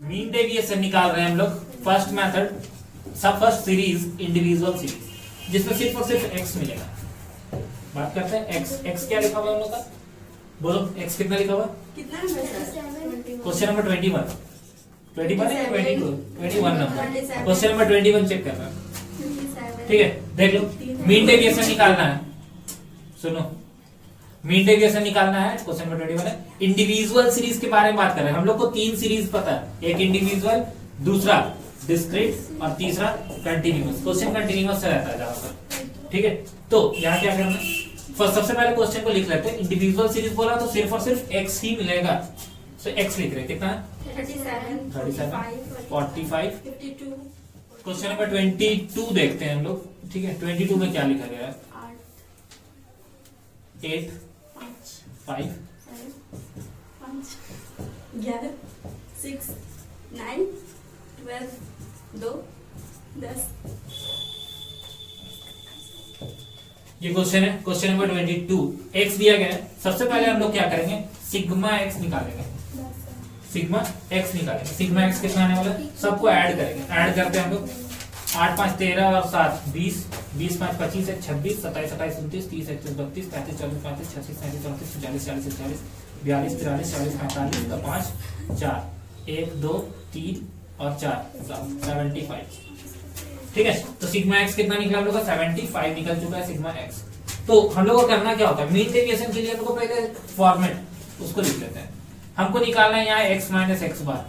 Mean deviation निकाल रहे हैं हम लोग। फर्स्ट मेथड, सब फर्स्ट सीरीज इंडिविजुअल सीरीज, जिसमें सिर्फ और सिर्फ एक्स मिलेगा। बात करते हैं एक्स। एक्स क्या लिखा हुआ है हम लोग का, बोलो एक्स कितना लिखा हुआ? क्वेश्चन नंबर 21 21 है 22 21 नंबर, क्वेश्चन नंबर 21 चेक कर रहा है। ठीक है, देख लो, मीन डेविएशन निकालना है। सुनो, मीन डेविएशन निकालना है, क्वेश्चन नंबर 21 है। इंडिविजुअल सीरीज के बारे में बात कर रहे हैं। हम लोग को 3 सीरीज पता है, एक इंडिविजुअल, दूसरा डिस्क्रीट और तीसरा कंटिन्यूअस। क्वेश्चन कंटिन्यूअस से रहता है ज्यादातर। ठीक है, तो यहाँ क्या करना है, सबसे पहले क्वेश्चन को लिख लेते हैं। इंडिविजुअल सीरीज बोला तो सिर्फ और सिर्फ एक्स ही मिलेगा, तो एक्स लिख रहे हैं। कितना है? 37 45 52। क्वेश्चन नंबर 22 देखते हैं हम लोग। ठीक है, 22 में क्या लिखा गया है? 8 5 11 6 9 12 2 10। ये क्वेश्चन है, क्वेश्चन नंबर 22। एक्स दिया गया है। सबसे पहले हम लोग क्या करेंगे, सिग्मा एक्स निकालेंगे। सिग्मा एक्स निकालेंगे। सिग्मा एक्स कितना आने वाला है? सबको ऐड करेंगे। ऐड करते हैं हम लोग। 8 5 13 और 7 20 20 5 25 1 26 27 28 29 30 31 32 33 34 35 36 37 38 39 40 41 42 43 44 45 का 5 4 1 2 3 और 4 75। ठीक है, तो सिग्मा एक्स कितना निकला हम लोग का? 75 निकल चुका है सिग्मा एक्स। तो हम लोग को करना क्या होता है, मीन डेविएशन के लिए हम लोग को पहले फॉर्मेट उसको लिख लेते हैं। हमको निकालना है यहाँ x माइनस एक्स बार।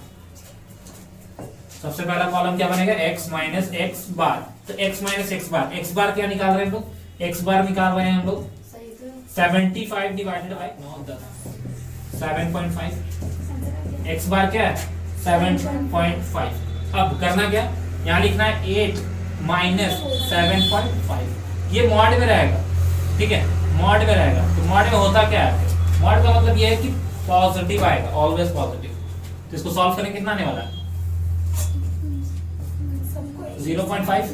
सबसे पहला कॉलम क्या बनेगा, x माइनस एक्स बार। तो x minus x bar, x bar क्या निकाल रहे हैं हम लोग? x बार निकाल रहे हैं हम लोग 75 डिवाइडेड बाय 7.5। x बार क्या है? 7.5। अब करना क्या, यहाँ लिखना है 8 माइनस 7.5। ये मॉड में रहेगा। ठीक है, मॉड में रहेगा। तो मॉड में होता क्या है, मॉड का मतलब ये है कि पॉजिटिव आएगा, ऑलवेज पॉजिटिव। तो इसको सॉल्व करें, कितना आने वाला है? 0.5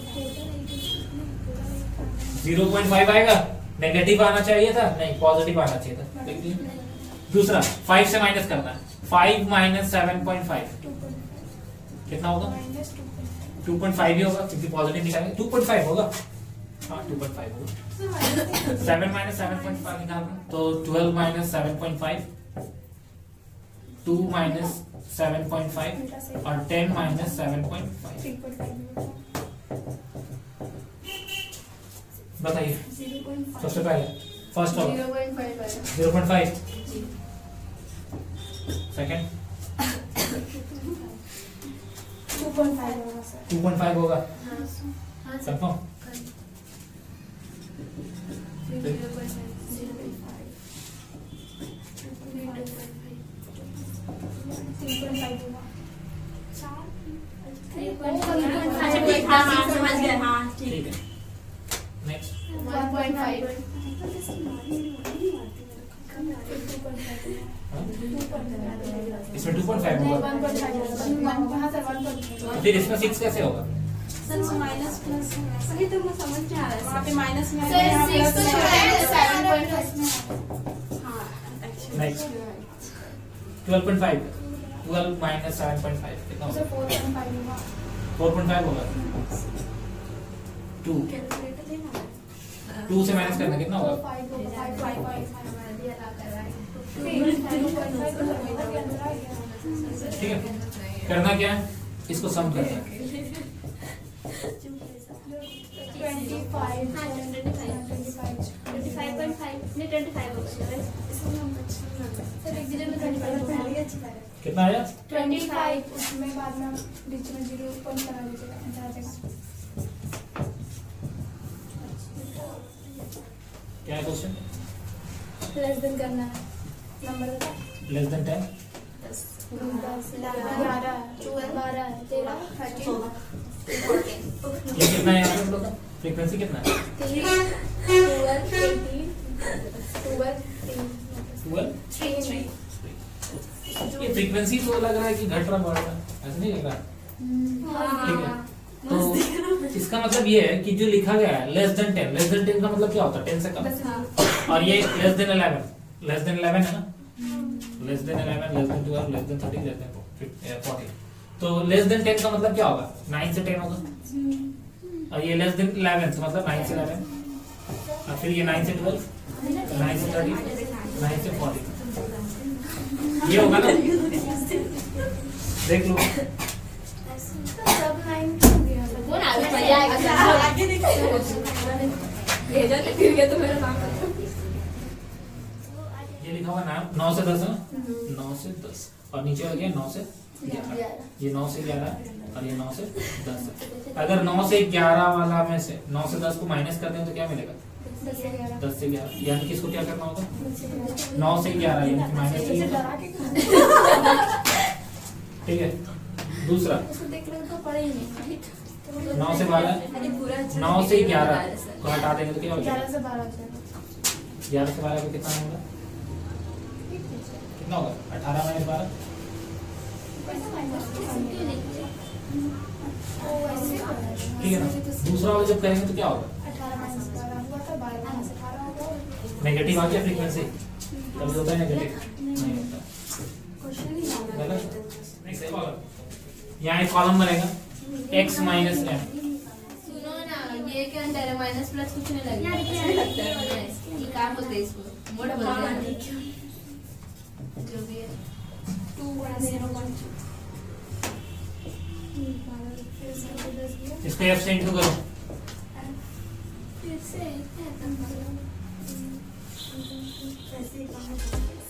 0.5 आएगा। नेगेटिव आना चाहिए था, नहीं पॉजिटिव आना चाहिए था। देखिए दूसरा 5 से माइनस करना है। 5 माइनस 7.5 कितना होगा? 2.5 ही होगा, क्योंकि पॉजिटिव निकालेंगे। 2.5 होगा, हाँ 2.5 होगा। 7 माइनस 7.5 निकालना, तो 12 माइनस 7.5 2 माइनस 7.5 और 10 माइनस 7.5। बताइए सबसे पहले फर्स्ट होगा 0.5, सेकंड 2.5 होगा। कंफर्म? ठीक है, नेक्स्ट 1.5। इसमें 2.5 होगा, तो फिर इसमें 6 कैसे होगा? माइनस प्लस अभी तो मुझे समझ नहीं आ रहा है। वहाँ पे माइनस में नेक्स्ट 12.5 12 माइनस 7.5 कितना होगा? 4.5 होगा। 2 से माइनस करना कितना होगा? ठीक है, करना क्या है, इसको सम करना है। 25 कितना आया? 25। उसमें बाद में बीच में 0 लगा दीजिएगा। क्या है क्वेश्चन? लेस देन करना है, नंबर बता। Less than 10 11 12 13 14। ये कितना है आप लोग का? फ्रीक्वेंसी कितना है? 3 ये फ्रीक्वेंसी तो लग रहा है कि घट रहा बढ़ रहा, ऐसा नहीं लग रहा। ठीक है, तो इसका मतलब ये है कि जो लिखा गया है लेस देन 10, लेस देन 10 का मतलब क्या होता है? 10 से कम। और ये लेस देन 11, लेस देन 11 है ना, less than 11, less than 12, less than 13, less than 14। 40। तो लेस देन 10 का मतलब क्या होगा? 9 से 10 होगा, और ये लेस देन 11 मतलब 9 से 11, और फिर ये 9 से 12, 9 से 30, 9 से 40, ये होगा ना? देख लो, सब 9 क्यों गया? वो ना आगे भेजा तो फिर गया तो मेरा नाम ये लिखा हुआ नाम 9 से 10 है ना, 9 से 10, और नीचे हो गया 9 से 11, ये 9 से 11 और ये 9 से 10 है। अगर 9 से 11 वाला में से 9 से 10 को माइनस कर दें तो क्या मिलेगा? 10 से 11, यानी कि इसको क्या करना होगा? 9 से 11 यानी कि माइनस से 11, ठीक है। दूसरा उसको देख लो तो पड़े ही नहीं 9 से 12, 9 से 11 को हटा देंगे तो क्या हो जाएगा? 11 से 12 हो जाएगा। 11 से 12 को कितना होगा? कितना होगा? 18 माइनस 12, ठीक है ना? दूसरा वाला जब करेंगे तो क्या होगा? 18 माइनस 12 हुआ था, 12 माइनस 18 होगा। नेगेटिव आ गया फ्रीक्वेंसी, कभी होता है नेगेटिव नहीं होता, गलत। नहीं, सही बोला। यहाँ एक कॉलम बनेगा x माइनस m, सुनो ना, ये क्या अंदर है? माइनस प्लस कुछ नहीं लगेगा, अच्छा लगता है ये काम होता है इसको मोड़ा बोलते हैं जो भी है 2.0.2 इसको f से इंटू करो, फिर से